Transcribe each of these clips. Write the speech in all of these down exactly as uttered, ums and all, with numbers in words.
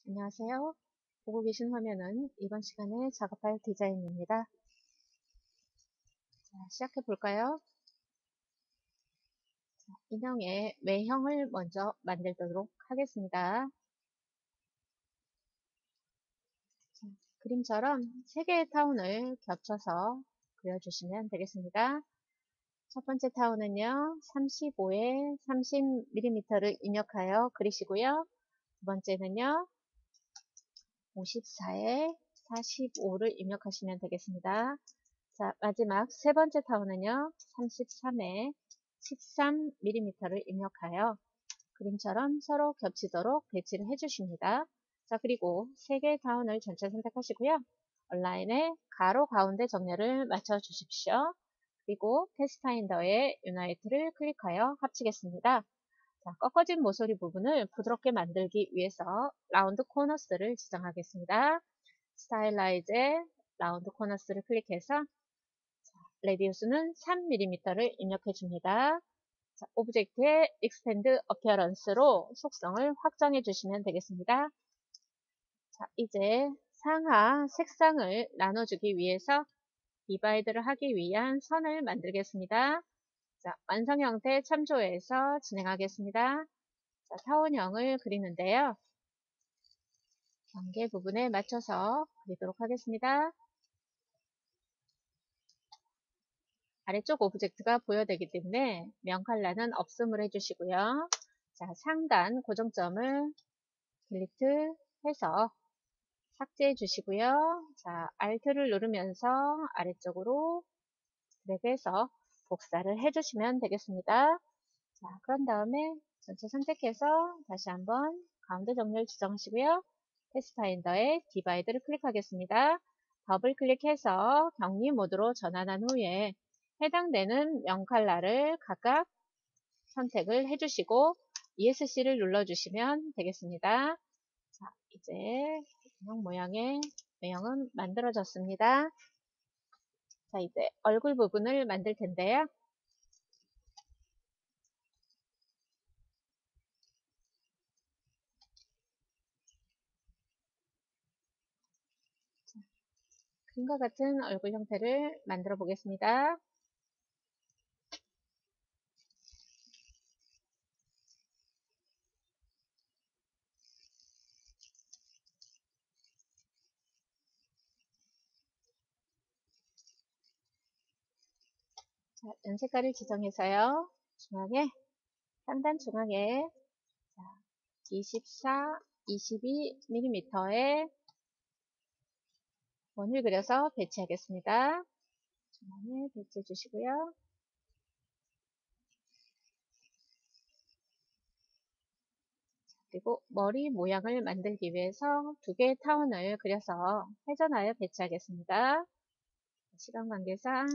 안녕하세요. 보고 계신 화면은 이번 시간에 작업할 디자인입니다. 자, 시작해 볼까요? 자, 인형의 외형을 먼저 만들도록 하겠습니다. 자, 그림처럼 세 개의 타운을 겹쳐서 그려주시면 되겠습니다. 첫 번째 타운은요, 삼십오에 삼십 밀리미터를 입력하여 그리시고요. 두 번째는요, 오십사에 사십오를 입력하시면 되겠습니다. 자, 마지막 세 번째 타원은요, 삼십삼에 십삼 밀리미터를 입력하여 그림처럼 서로 겹치도록 배치를 해주십니다. 자, 그리고 세 개의 타원을 전체 선택하시고요. 온라인에 가로 가운데 정렬을 맞춰 주십시오. 그리고 패스파인더의 유나이트를 클릭하여 합치겠습니다. 자, 꺾어진 모서리 부분을 부드럽게 만들기 위해서 라운드 코너스를 지정하겠습니다. 스타일라이즈의 라운드 코너스를 클릭해서 레디우스는 삼 밀리미터를 입력해 줍니다. 자, 오브젝트의 익스텐드 어피어런스로 속성을 확정해 주시면 되겠습니다. 자, 이제 상하 색상을 나눠주기 위해서 디바이드를 하기 위한 선을 만들겠습니다. 자, 완성 형태 참조해서 진행하겠습니다. 자, 타원형을 그리는데요. 경계 부분에 맞춰서 그리도록 하겠습니다. 아래쪽 오브젝트가 보여되기 때문에 명칼라는 없음을 해주시고요. 자, 상단 고정점을 딜리트 해서 삭제해 주시고요. 자, Alt를 누르면서 아래쪽으로 드래그해서 복사를 해주시면 되겠습니다. 자, 그런 다음에 전체 선택해서 다시 한번 가운데 정렬 지정하시고요. 패스파인더에 디바이드를 클릭하겠습니다. 더블 클릭해서 격리 모드로 전환한 후에 해당되는 명칼라를 각각 선택을 해주시고 이에스씨를 눌러주시면 되겠습니다. 자, 이제 인형 모양의 외형은 만들어졌습니다. 자, 이제 얼굴 부분을 만들 텐데요. 자, 그림과 같은 얼굴 형태를 만들어 보겠습니다. 자, 연색깔을 지정해서요. 중앙에, 상단 중앙에 자, 이십사, 이십이 밀리미터의 원을 그려서 배치하겠습니다. 중앙에 배치해 주시고요. 그리고 머리 모양을 만들기 위해서 두 개의 타원을 그려서 회전하여 배치하겠습니다. 시간 관계상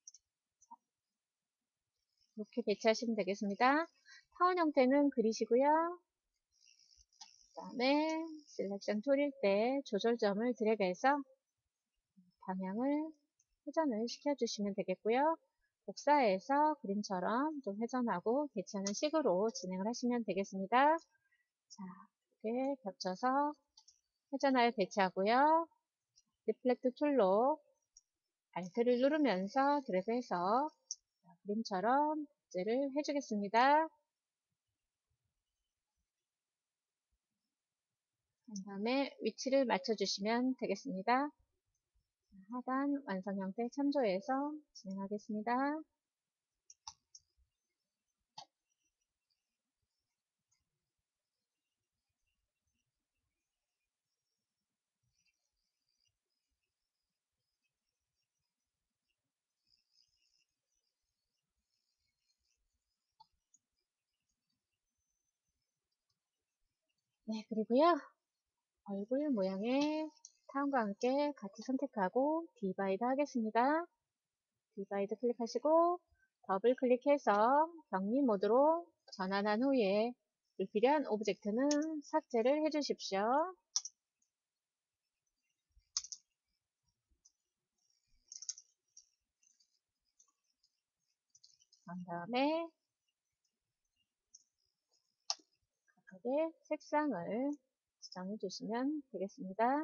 이렇게 배치하시면 되겠습니다. 타원 형태는 그리시고요. 그 다음에 셀렉션 툴일 때 조절점을 드래그해서 방향을 회전을 시켜주시면 되겠고요. 복사해서 그림처럼 또 회전하고 배치하는 식으로 진행을 하시면 되겠습니다. 자, 이렇게 겹쳐서 회전하여 배치하고요. 리플렉트 툴로 Alt를 누르면서 드래그해서 그림처럼 복제를 해주겠습니다. 그 다음에 위치를 맞춰주시면 되겠습니다. 하단 완성 형태 참조해서 진행하겠습니다. 네, 그리고요. 얼굴 모양의 타원과 함께 같이 선택하고 디바이드 하겠습니다. 디바이드 클릭하시고 더블 클릭해서 격리 모드로 전환한 후에 불필요한 오브젝트는 삭제를 해주십시오. 그 다음에 각각의 색상을 지정해 주시면 되겠습니다.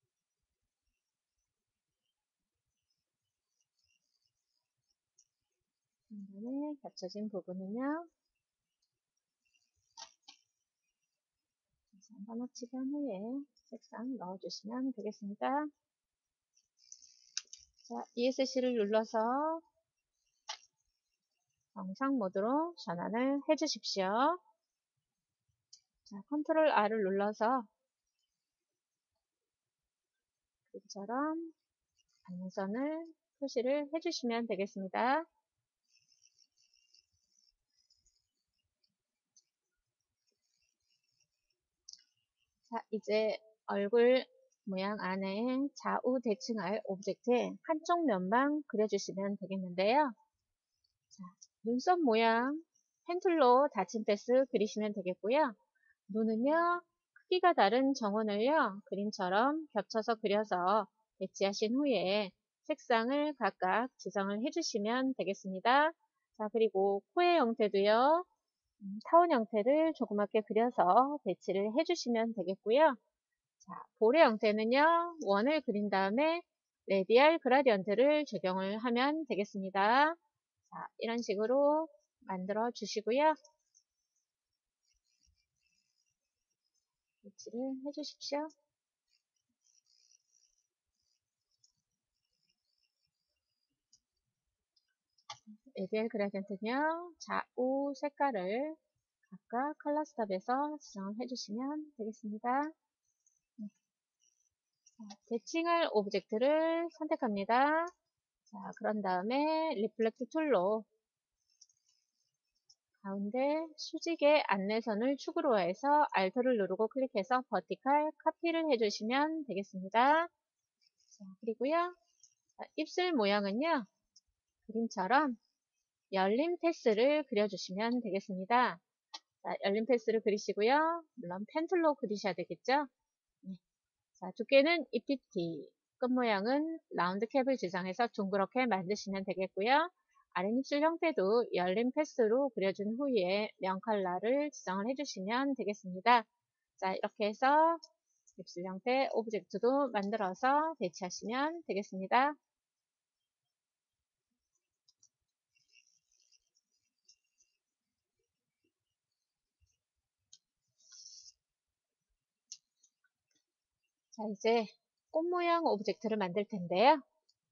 중간에 겹쳐진 부분은요, 한번 합치기 한 후에 색상 넣어주시면 되겠습니다. 자, 이에스씨를 눌러서 정상 모드로 전환을 해 주십시오. 자, 컨트롤 R을 눌러서 그림처럼 안선을 표시를 해주시면 되겠습니다. 자, 이제 얼굴 모양 안에 좌우 대칭할 오브젝트의 한쪽 면만 그려주시면 되겠는데요. 자, 눈썹 모양 펜툴로 닫힌 패스 그리시면 되겠고요. 눈은요, 크기가 다른 정원을요, 그림처럼 겹쳐서 그려서 배치하신 후에 색상을 각각 지정을 해주시면 되겠습니다. 자, 그리고 코의 형태도요, 음, 타원 형태를 조그맣게 그려서 배치를 해주시면 되겠고요. 자, 볼의 형태는요, 원을 그린 다음에 레디알 그라디언트를 적용을 하면 되겠습니다. 자, 이런 식으로 만들어 주시고요. 배치를 해주십시오. 레디알 그라디언트는요, 좌우 색깔을 각각 컬러 스톱에서 지정을 해주시면 되겠습니다. 네. 자, 대칭할 오브젝트를 선택합니다. 자, 그런 다음에 리플렉트 툴로 가운데 수직의 안내선을 축으로 해서 Alt를 누르고 클릭해서 버티칼 카피를 해주시면 되겠습니다. 자, 그리고요, 자, 입술 모양은요, 그림처럼 열린 패스를 그려주시면 되겠습니다. 자, 열린 패스를 그리시고요. 물론 펜툴로 그리셔야 되겠죠. 네. 자, 두께는 이피티, 끝 모양은 라운드 캡을 지정해서 둥그렇게 만드시면 되겠고요. 아랫입술 형태도 열린 패스로 그려준 후에 면 컬러를 지정을 해주시면 되겠습니다. 자, 이렇게 해서 입술 형태 오브젝트도 만들어서 배치하시면 되겠습니다. 자, 이제 꽃 모양 오브젝트를 만들 텐데요.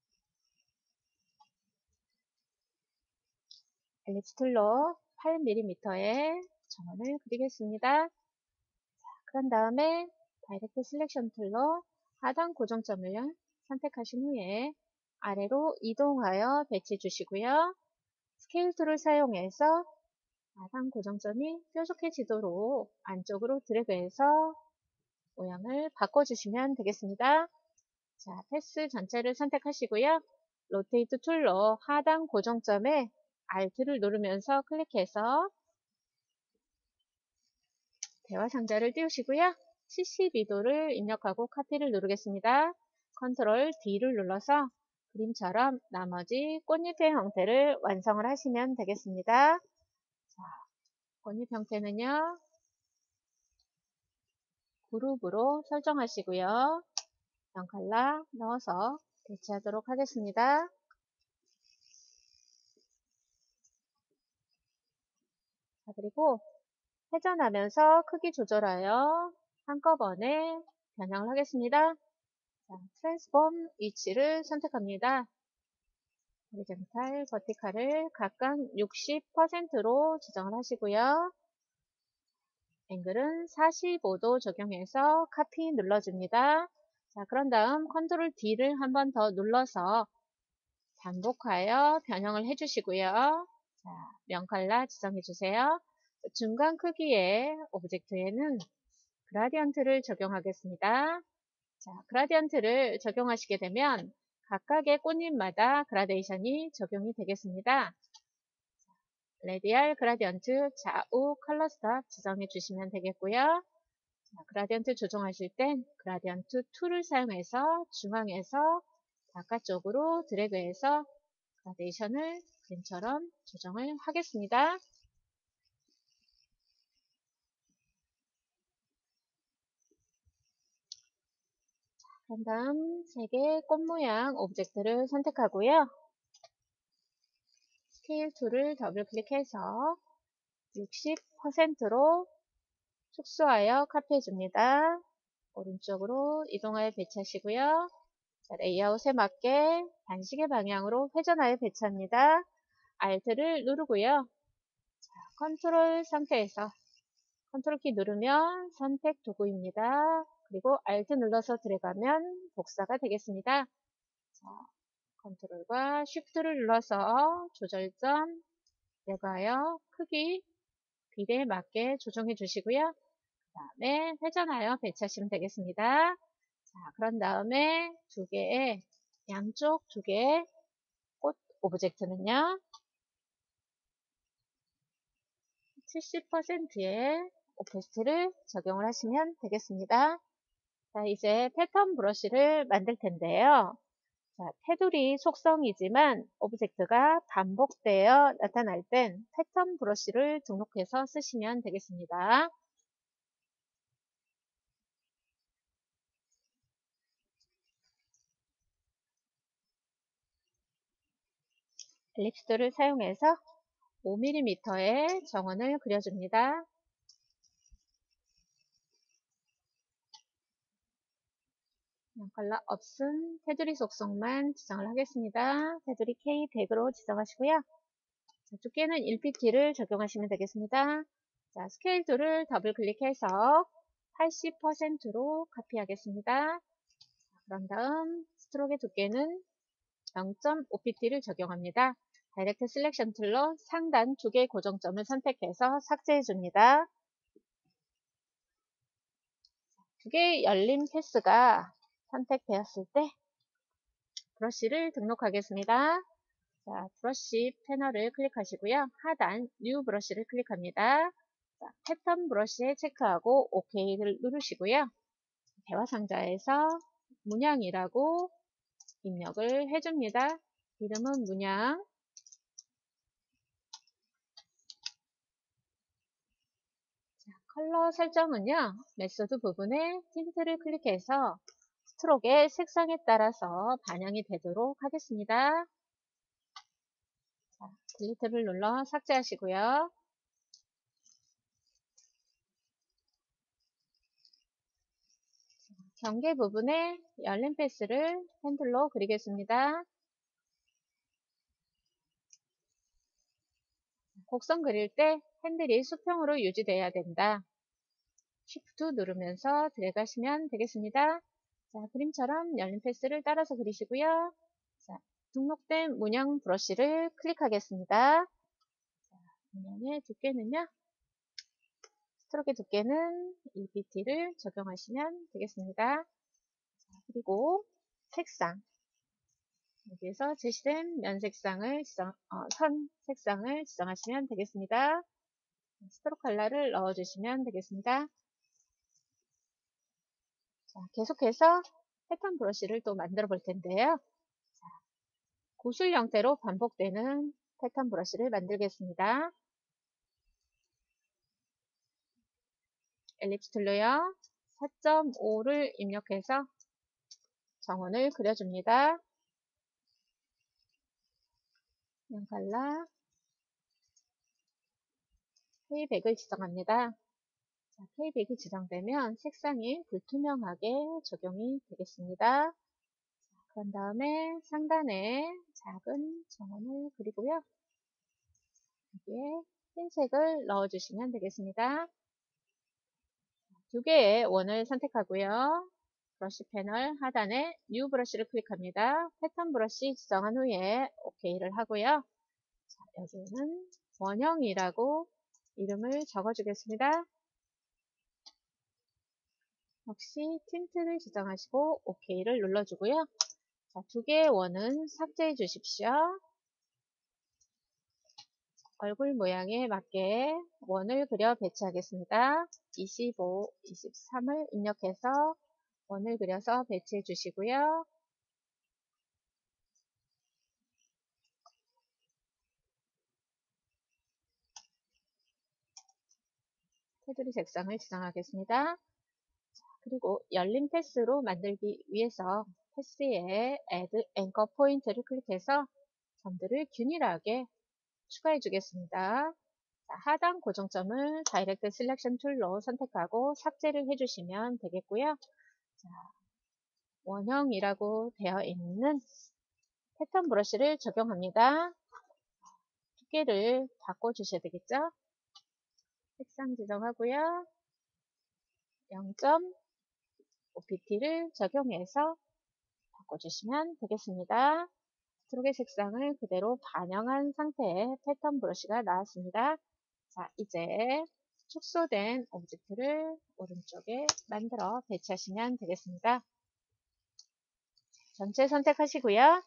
엘립스 툴로 팔 밀리미터의 정원을 그리겠습니다. 그런 다음에 다이렉트 셀렉션 툴로 하단 고정점을 선택하신 후에 아래로 이동하여 배치해 주시고요. 스케일 툴을 사용해서 하단 고정점이 뾰족해지도록 안쪽으로 드래그해서 모양을 바꿔주시면 되겠습니다. 자, 패스 전체를 선택하시고요. 로테이트 툴로 하단 고정점에 Alt를 누르면서 클릭해서 대화 상자를 띄우시고요. 칠십이 도를 입력하고 카피를 누르겠습니다. 컨트롤 D를 눌러서 그림처럼 나머지 꽃잎의 형태를 완성을 하시면 되겠습니다. 자, 꽃잎 형태는요, 그룹으로 설정하시고요. 면 컬러 넣어서 배치하도록 하겠습니다. 자, 그리고 회전하면서 크기 조절하여 한꺼번에 변형을 하겠습니다. 자, 트랜스폼 위치를 선택합니다. 호리존탈, 버티칼을 각각 육십 퍼센트로 지정을 하시고요. 앵글은 사십오 도 적용해서 카피 눌러줍니다. 자, 그런 다음 컨트롤 D를 한 번 더 눌러서 반복하여 변형을 해주시고요. 자, 면 컬러 지정해주세요. 중간 크기의 오브젝트에는 그라디언트를 적용하겠습니다. 자, 그라디언트를 적용하시게 되면 각각의 꽃잎마다 그라데이션이 적용이 되겠습니다. 레디알 그라디언트 좌우 컬러 스톱 지정해 주시면 되겠고요. 자, 그라디언트 조정하실 땐 그라디언트 툴을 사용해서 중앙에서 바깥쪽으로 드래그해서 그라데이션을 그림처럼 조정을 하겠습니다. 그런 다음 세 개의 꽃 모양 오브젝트를 선택하고요. 스케일 툴을 더블 클릭해서 육십 퍼센트로 축소하여 카피해 줍니다. 오른쪽으로 이동하여 배치하시고요. 자, 레이아웃에 맞게 반시계 방향으로 회전하여 배치합니다. Alt를 누르고요. 자, 컨트롤 상태에서 컨트롤 키 누르면 선택 도구입니다. 그리고 Alt 눌러서 들어가면 복사가 되겠습니다. 자, 컨트롤과 쉬프트를 눌러서 조절점 내가하여 크기 비례에 맞게 조정해 주시고요. 그 다음에 회전하여 배치하시면 되겠습니다. 자, 그런 다음에 두 개의 양쪽 두 개의 꽃 오브젝트는요. 칠십 퍼센트의 오페스트를 적용을 하시면 되겠습니다. 자, 이제 패턴 브러쉬를 만들 텐데요. 자, 테두리 속성이지만 오브젝트가 반복되어 나타날 땐 패턴 브러쉬를 등록해서 쓰시면 되겠습니다. 엘립스를 사용해서 오 밀리미터의 정원을 그려줍니다. 컬러 없음 테두리 속성만 지정을 하겠습니다. 테두리 케이 백으로 지정하시고요. 자, 두께는 일 피티를 적용하시면 되겠습니다. 자, 스케일 툴을 더블 클릭해서 팔십 퍼센트로 카피하겠습니다. 자, 그런 다음 스트로크의 두께는 영 점 오 피티를 적용합니다. 다이렉트 셀렉션 툴로 상단 두 개의 고정점을 선택해서 삭제해 줍니다. 두 개의 열린 패스가 선택되었을 때 브러쉬를 등록하겠습니다. 자, 브러쉬 패널을 클릭하시고요. 하단 뉴 브러쉬를 클릭합니다. 자, 패턴 브러쉬에 체크하고 오케이를 누르시고요. 대화 상자에서 문양이라고 입력을 해줍니다. 이름은 문양. 자, 컬러 설정은요. 메소드 부분에 틴트를 클릭해서 스트로크의 색상에 따라서 반영이 되도록 하겠습니다. 자, 딜리트를 눌러 삭제하시고요. 경계 부분에 열린 패스를 펜슬로 그리겠습니다. 곡선 그릴 때 핸들이 수평으로 유지돼야 된다. 쉬프트 누르면서 들어가시면 되겠습니다. 자, 그림처럼 열린 패스를 따라서 그리시고요. 자, 등록된 문양 브러쉬를 클릭하겠습니다. 자, 문양의 두께는요. 스트로크의 두께는 일 피티를 적용하시면 되겠습니다. 자, 그리고 색상. 여기에서 제시된 면 색상을 지정, 어, 선 색상을 지정하시면 되겠습니다. 스트로크 컬러를 넣어주시면 되겠습니다. 자, 계속해서 패턴 브러쉬를 또 만들어 볼 텐데요. 자, 구슬 형태로 반복되는 패턴 브러쉬를 만들겠습니다. 엘립스 툴로요. 사 점 오를 입력해서 정원을 그려줍니다. 면 컬러 케이 백을 지정합니다. 자, 케이 백이 지정되면 색상이 불투명하게 적용이 되겠습니다. 자, 그런 다음에 상단에 작은 정원을 그리고요. 여기에 흰색을 넣어주시면 되겠습니다. 두 개의 원을 선택하고요. 브러쉬 패널 하단에 뉴 브러쉬를 클릭합니다. 패턴 브러쉬 지정한 후에 오케이를 하고요. 자, 여기에는 원형이라고 이름을 적어주겠습니다. 역시 틴트를 지정하시고 오케이를 눌러주고요. 자, 두 개의 원은 삭제해 주십시오. 얼굴 모양에 맞게 원을 그려 배치하겠습니다. 이십오, 이십삼을 입력해서 원을 그려서 배치해 주시고요. 테두리 색상을 지정하겠습니다. 그리고 열린 패스로 만들기 위해서 패스에 Add Anchor Point를 클릭해서 점들을 균일하게 추가해 주겠습니다. 자, 하단 고정점을 다이렉트 셀렉션 툴로 선택하고 삭제를 해주시면 되겠고요. 자, 원형이라고 되어 있는 패턴 브러쉬를 적용합니다. 두께를 바꿔주셔야 되겠죠? 색상 지정하고요. 영 점 오 피피를 적용해서 바꿔주시면 되겠습니다. 스트로크의 색상을 그대로 반영한 상태의 패턴 브러쉬가 나왔습니다. 자, 이제 축소된 오브젝트를 오른쪽에 만들어 배치하시면 되겠습니다. 전체 선택하시고요.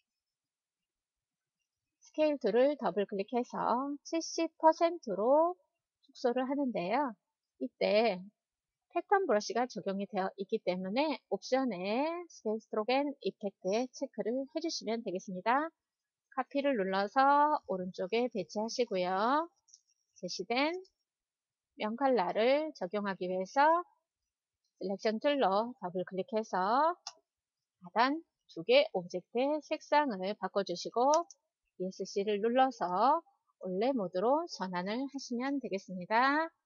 스케일 툴을 더블 클릭해서 칠십 퍼센트로 축소를 하는데요. 이때 패턴 브러쉬가 적용이 되어 있기 때문에 옵션에 스케일 스트로크 앤 이펙트에 체크를 해주시면 되겠습니다. 카피를 눌러서 오른쪽에 배치하시고요. 제시된 면 컬러를 적용하기 위해서 셀렉션 툴로 더블 클릭해서 하단 두 개 오브젝트의 색상을 바꿔주시고 이에스씨를 눌러서 올레 모드로 전환을 하시면 되겠습니다.